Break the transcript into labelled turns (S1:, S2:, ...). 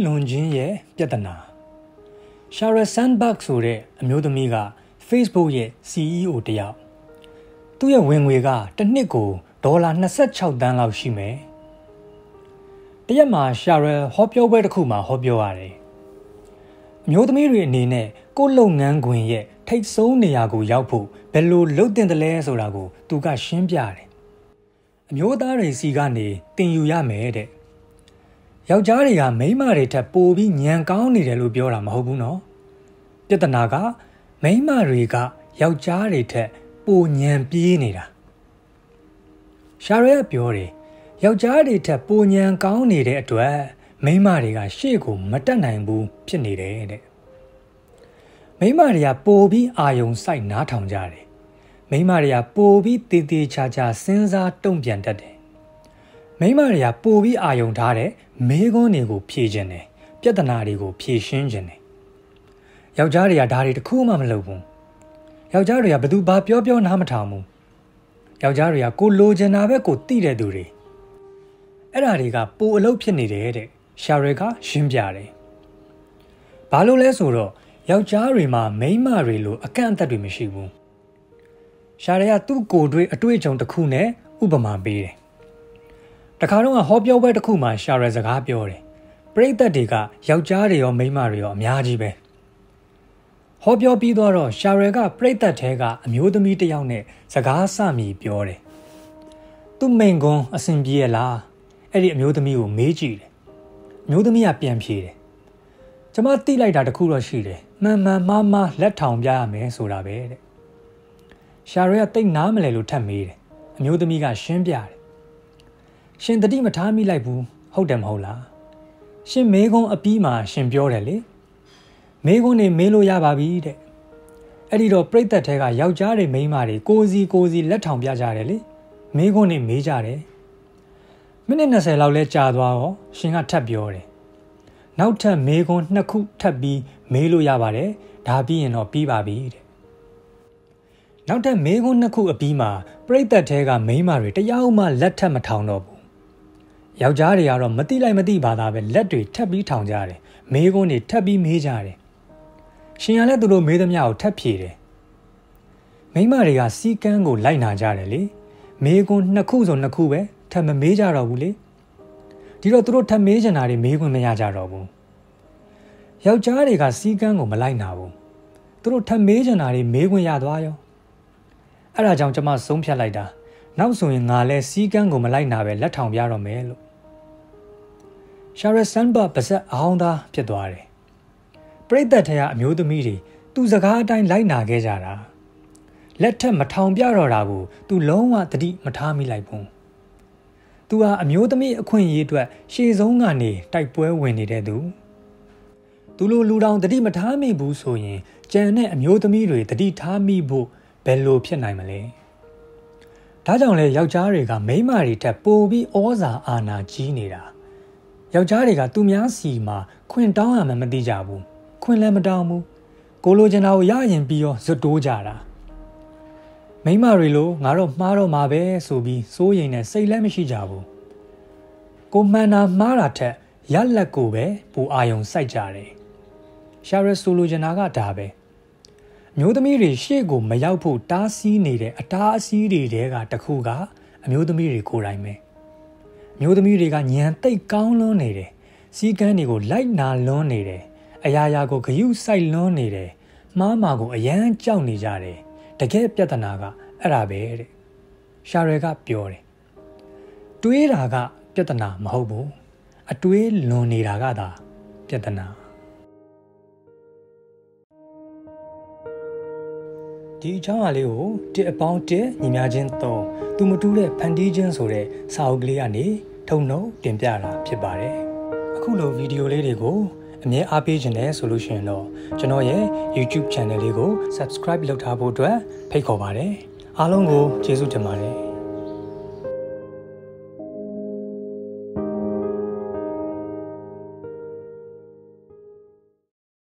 S1: လွန်ခြင်းရဲ့ပြဿနာ Sheryl Sandberg ဆိုတဲ့အမျိုးသမီးက Facebook ရဲ့ CEO တယောက်သူ့ရဲ့ဝင်ငွေကတစ်နှစ်ကိုဒေါ်လာ26 သန်းလောက်ရှိမယ်တရက်မှာ Sheryl ဟောပြောပွဲတစ်ခုမှာဟောပြောရတယ်အမျိုးသမီးတွေအနေနဲ့ကိုယ့်လုပ်ငန်းခွင်ရဲ့ထိပ်ဆုံးနေရာကိုရောက်ဖို့ဘယ်လိုလုပ်သင့်တယ်လဲဆိုတာကိုသူကရှင်းပြတယ်အမျိုးသားတွေစီကနေသင်ယူရမယ်တဲ့ယောက်ျားတွေကမိန်းမတွေထက်ပိုပြီးညံကောင်းနေတယ်လို့ပြောတာမဟုတ်ဘူးနော်ပြဿနာကမိန်းမတွေကယောက်ျားတွေထက်ပိုညံပြေးနေတာရှာရဲပြောတယ်ယောက်ျားတွေထက်ပိုညံကောင်းနေတဲ့အတွက်မိန်းမတွေကရှေ့ကိုမတက်နိုင်ဘူးဖြစ်နေတယ်တဲ့မိန်းမတွေကပိုပြီးအာယုံစိုက်နားထောင်ကြတယ်မိန်းမတွေကပိုပြီးတည်တည်ချာချာစဉ်းစားတုံ့ပြန်တတ်တယ်မိန်းမတွေကပိုပြီးအာယုံထားတဲ့မေးခွန်းတွေကိုဖြေခြင်းတယ်ပြဿနာတွေကိုဖြေရှင်းခြင်းတယ်ယောက်ျားတွေကဒါတွေတခုမှမလုပ်ဘူးယောက်ျားတွေကဘယ်သူဘာပြောနားမထောင်ဘူးယောက်ျားတွေကကိုလိုချင်တာပဲကိုသိတဲ့သူတွေအဲ့ဒါတွေကပိုအလုပ်ဖြစ်နေတယ်တဲ့ရှာရဲကရှင်းပြတယ်ဘာလို့လဲဆိုတော့ယောက်ျားတွေမှာမိန်းမတွေလိုအကန့်အသတ်တွေမရှိဘူးရှာရဲကသူ့ကိုယ်တွေ့အတွေ့အကြုံတစ်ခုနဲ့ဥပမာပေးတယ်တခါတော့ဟောပြောပွဲတစ်ခုမှာရှာရဲစကားပြောတယ်ပရိသတ်တွေကယောက်ျားတွေရောမိန်းမတွေရောအများကြီးပဲဟောပြောပြီးတော့ရှာရဲကပရိသတ်ထဲကအမျိုးသမီးတစ်ယောက်နဲ့စကားစမိပြောတယ်သူ့မိန်ကွန်းအဆင်ပြေလားအဲ့ဒီအမျိုးသမီးကိုမေးကြည့်တယ်အမျိုးသမီးကပြန်ဖြေတယ်ကျမသိလိုက်တာတခုတော့ရှိတယ်မှန်မှားလက်ထောင်ပြရမယ်ဆိုတာပဲတဲ့ရှာရဲကတိတ်နားမလဲလို့ထပ်မေးတယ်အမျိုးသမီးကရှင်းပြတယ်ရှင်တတိမထားမိလိုက်ဘူးဟုတ်တယ်မဟုတ်လားရှင်မေးခွန်းအပြီးမှာရှင်ပြောတယ်လေမေးခွန်းနေမေးလို့ရပါပြီတဲ့အဲ့ဒီတော့ပြိတ္တထဲကယောက်ျားတွေမိန်းမတွေကိုစီလက်ထောင်ပြကြတယ်လေမေးခွန်းနေမေးကြတယ်မိနစ်20လောက်လဲကြာသွားတော့ရှင်ကထပ်ပြောတယ်နောက်ထပ်မေးခွန်း2ခုထပ်ပြီးမေးလို့ရပါတယ်ဒါပြီးရင်တော့ပြီးပါပြီတဲ့နောက်ထပ်မေးခွန်း2ခုအပြီးမှာပြိတ္တထဲကမိန်းမတွေတယောက်မှလက်ထပ်မထောင်တော့ဘူးယောက်ျားတွေကတော့မတိလိုက်မတိပါသားပဲလက်တွေထပ်ပြီးထောင်ကြတယ်မေးခွန်းတွေထပ်ပြီးမေးကြတယ်ရှင်ကလည်းသူတို့မေးသမျှကိုထပ်ဖြေတယ်မိန်းမတွေကစီကန်းကိုလိုက်နာကြတယ်လေမေးခွန်း2ခုဆို2ခုပဲထပ်မမေးကြတော့ဘူးလေဒီတော့သူတို့ထပ်မေးချင်တာတွေမေးခွင့်မရကြတော့ဘူးယောက်ျားတွေကစီကန်းကိုမလိုက်နာဘူးသူတို့ထပ်မေးချင်တာတွေမေးခွင့်ရသွားရောအဲ့ဒါကြောင့်ကျွန်မဆုံးဖြတ်လိုက်တာနောက်ဆိုရင်ငါလဲစီကန်းကိုမလိုက်နာပဲလက်ထောင်ပြတော့မယ်လို့Sheryl Sandberg ပါဇက်အဟောင်းသားဖြစ်သွားတယ်ပရိသတ်ထဲကအမျိုးသမီးတွေသူစကားအတိုင်းလိုက်နာခဲ့ကြတာလက်ထက်မထောင်ပြတော့တာကိုသူလုံးဝသတိမထားမိလိုက်ဘူးသူဟာအမျိုးသမီးအခွင့်အရေးအတွက်ရှေ့ဆုံးကနေတိုက်ပွဲဝင်နေတဲ့သူလိုလူတောင်သတိမထားမိဘူးဆိုရင်ကြံတဲ့အမျိုးသမီးတွေသတိထားမိဖို့ဘယ်လိုဖြစ်နိုင်မလဲဒါကြောင့်လဲယောက်ျားတွေကမိန်းမတွေထက်ပိုပြီးဩဇာအာဏာကြီးနေတာယောက်ျားတွေကသူများစီမှာခွင့်တောင်းရမှမသိကြဘူးခွင့်လည်းမတောင်းဘူးကိုလိုချင်တာကိုရရင်ပြီးရောဇွတ်တိုးကြတာမိန်းမတွေလိုငါတော့မှားတော့မှာပဲဆိုပြီးစိုးရိမ်နဲ့စိတ်လည်းမရှိကြဘူးကိုမှန်တာမှားတာထက်ရက်လက်ကိုပဲပူအာယုံစိုက်ကြတယ်ရှာရဲဆိုလိုချင်တာကဒါပဲမျိုးသမီးတွေရှေ့ကိုမရောက်ဖို့တားဆီးနေတဲ့အတားအဆီးတွေတဲကတခုကအမျိုးသမီးတွေကိုယ်တိုင်ပဲမျိုးသမီးတွေကညံတိတ်ကောင်းလွန်းနေတယ်စီကန်းတွေကိုလိုက်နာလွန်းနေတယ်အရာရာကိုဂယုစိုက်လွန်းနေတယ်မှားမှာကိုအယမ်းကြောက်နေကြတယ်တကယ်ပြဿနာကအဲ့ဒါပဲတဲ့ရှာရဲကပြောတယ်တွေးတာကပြဿနာမဟုတ်ဘူးအတွေးလွန်နေတာကသာပြဿနာဒီအကြောင်းအရာလေးကိုတစ်အပေါင်းတစ်ညီများချင်း3သူမတူတဲ့ဖန်တီးခြင်းဆိုတဲ့စာအုပ်ကလေးကနေထုံနှုတ်တင်ပြတာဖြစ်ပါတယ်အခုလိုဗီဒီယိုလေးတွေကိုအမြဲအားပေးခြင်းနဲ့ဆိုလို့ရှိရင်တော့ကျွန်တော်ရဲ့ YouTube channel လေးကို subscribe လုပ်ထားဖို့အတွက်ဖိတ်ခေါ်ပါတယ်အားလုံးကိုကျေးဇူးတင်ပါတယ်